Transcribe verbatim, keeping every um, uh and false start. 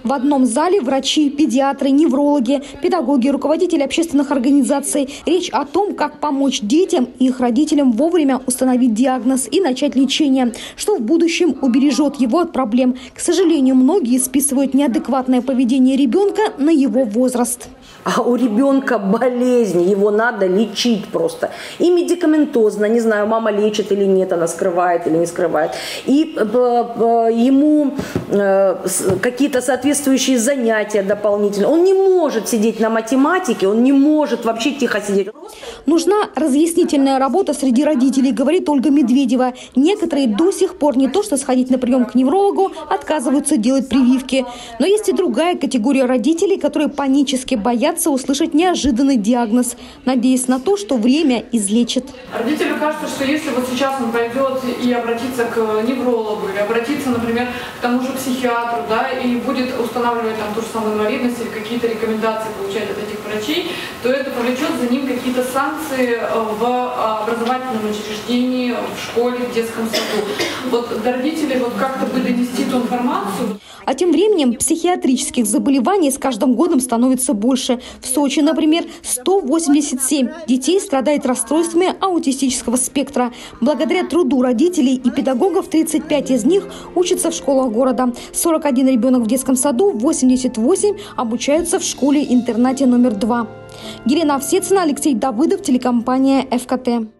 В одном зале врачи, педиатры, неврологи, педагоги, руководители общественных организаций. Речь о том, как помочь детям и их родителям вовремя установить диагноз и начать лечение, что в будущем убережет его от проблем. К сожалению, многие списывают неадекватное поведение ребенка на его возраст. А у ребенка болезнь, его надо лечить просто. И медикаментозно, не знаю, мама лечит или нет, она скрывает или не скрывает. И э, э, ему э, какие-то соответствующие занятия дополнительные. Он не может сидеть на математике, он не может вообще тихо сидеть. Нужна разъяснительная работа среди родителей, говорит Ольга Медведева. Некоторые до сих пор не то что сходить на прием к неврологу, отказываются делать прививки. Но есть и другая категория родителей, которые панически боятся услышать неожиданный диагноз, надеясь на то, что время излечит. Родителю кажется, что если вот сейчас он пойдет и обратится к неврологу, или обратится, например, к тому же психиатру, да, и будет устанавливать там ту же самую инвалидность или какие-то рекомендации получать от этих врачей, то это повлечет за ним какие-то санкции в образовательном учреждении, в школе, в детском саду. Вот до родителей вот как-то бы донести эту информацию. А тем временем психиатрических заболеваний с каждым годом становится больше. В Сочи, например, сто восемьдесят семь детей страдает расстройствами аутистического спектра. Благодаря труду родителей и педагогов тридцать пять из них учатся в школах города. сорок один ребенок в детском саду, восемьдесят восемь обучаются в школе-интернате номер два. Елена Овсецина, Алексей Давыдов, телекомпания эф ка тэ.